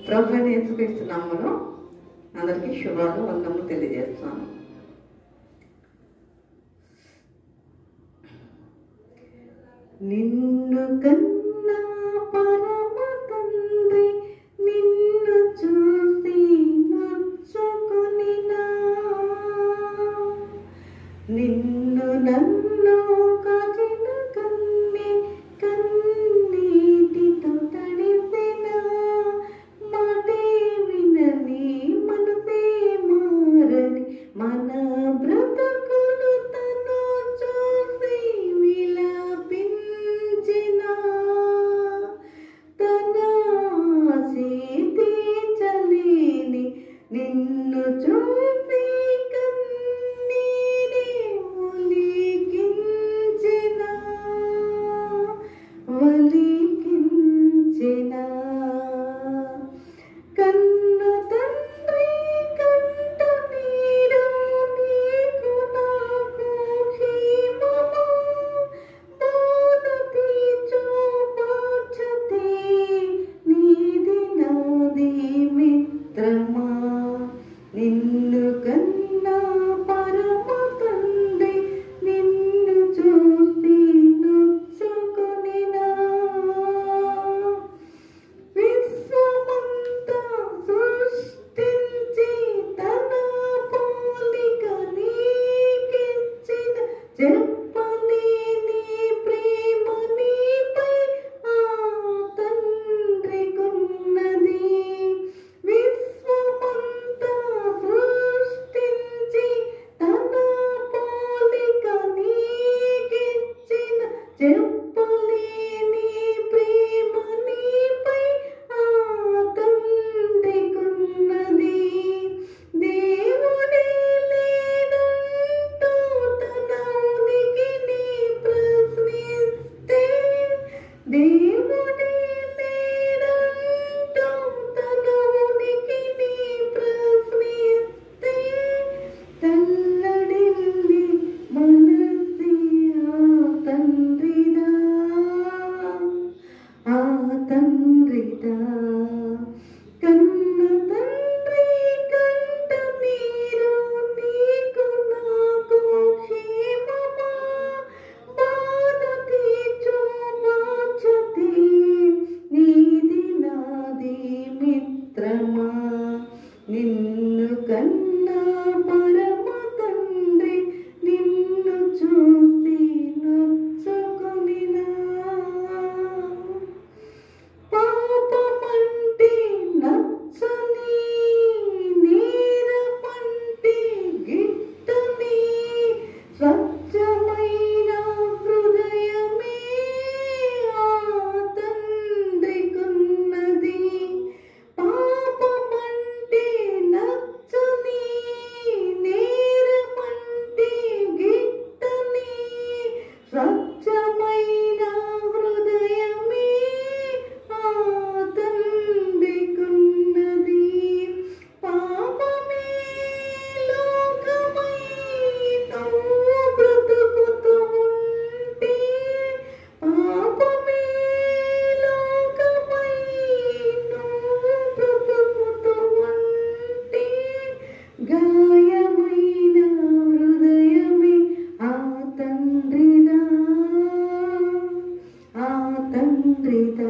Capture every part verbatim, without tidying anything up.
ప్రభువైన యేసుక్రీస్తు నామములో అందరికీ శుభాలు వందనములు తెలియజేస్తాను. నిన్ను కన్నా పరమ తండ్రి నిన్ను చూసి నచ్చుకొనినా, నిన్ను నన్ను కాచిన కన్నే కన్నీటితో తడిసిన, మాటే వినని మనసే మారని మన బ్రతుకులు తను చూసి విలపించిన, తన ఆశీతి చలేని నిన్ను చూసి కన్నీరే ఒలికించిన ఒలికించిన. కన్న తండ్రి కంట నీరు నీకు నాకు క్షేమము, బాధ తీర్చు బాధ్యతే నీది నాది మిత్రమా. నిన్ను కన్నా పరమ తండ్రి నిన్ను చూసి నొచ్చుకొనినా, విశ్వమంతా సృష్టించి తన పోలిక నీకిచ్చిన, చెప్పలేని ప్రేమ నీపై ఆ తండ్రికున్నది. విశ్వమంతా సృష్టించి తన పోలిక నీకిచ్చిన, చెప్పలేని ప్రేమ నీపై ఆ తండ్రికున్నది. దేవుడే లేదంటూ తన ఉనికిని ప్రశ్నిస్తే, దేవుడే లేదంటూ తన ఉనికిని ప్రశ్నిస్తే, తల్లడిల్లి మనసి ఆ తండ్రిదా ఆ తండ్రిదా. కన్న తండ్రి కంట నీరు నీకు నాకు క్షేమమా, బాధ తీర్చు బాధ్యతే నీది నాది మిత్రమా. నిన్ను కన్నా పరమ తండ్రి నిన్ను చూసి నచ్చుకొనినా, పాపమంటే నచ్చని నేరమంటే గిట్టని, స్వచ్ఛమైన హృదయమే ఆ తండ్రికున్నది. పాపమంటే నచ్చని నేరమంటే గిట్టని, స్వచ్ఛమైన హృదయమే ఆ తండ్రికున్నది. పాపమే లోకమై నువ్వు బ్రతుకుతూ ఉంటే, పాపమే లోకమై నువ్వు బ్రతుకుతూ ఉంటే, గాయమైన హృదయమే ఆ తండ్రిదా ఆ తండ్రిదా.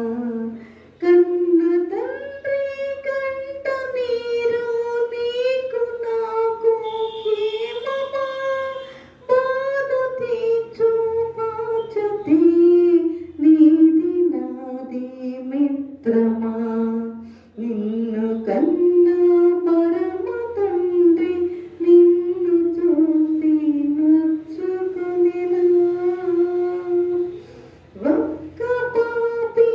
కన్న తండ్రి కంట నీరు నీకు నాకు క్షేమమా, బాధ తీర్చు బాధ్యతే నీది నాది మిత్రమా. నిన్ను కన్నా పరమ తండ్రి నిన్ను చూసి నచ్చుకొనినా, ఒక్క పాపి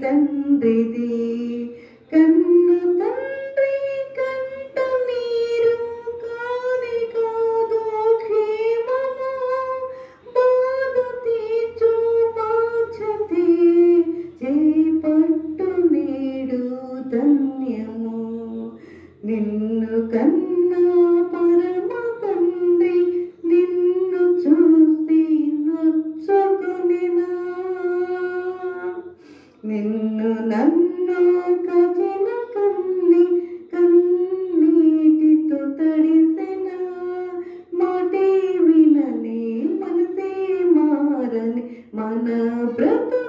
తండ్రిది. కన్న తండ్రి కంట నీరు కాని కాదు క్షేమము, బాధ తీర్చు బాధ్యతే చేపట్టు నేడు ధన్యము. నిన్ను కన్నా పరమ తండ్రి నిన్ను చూసి నొచ్చుకొనినా, నిన్ను నన్ను కచిన కన్ని కన్నీటితో తడిసిన, మాటే వినని మనసే మారని మన బ్రతు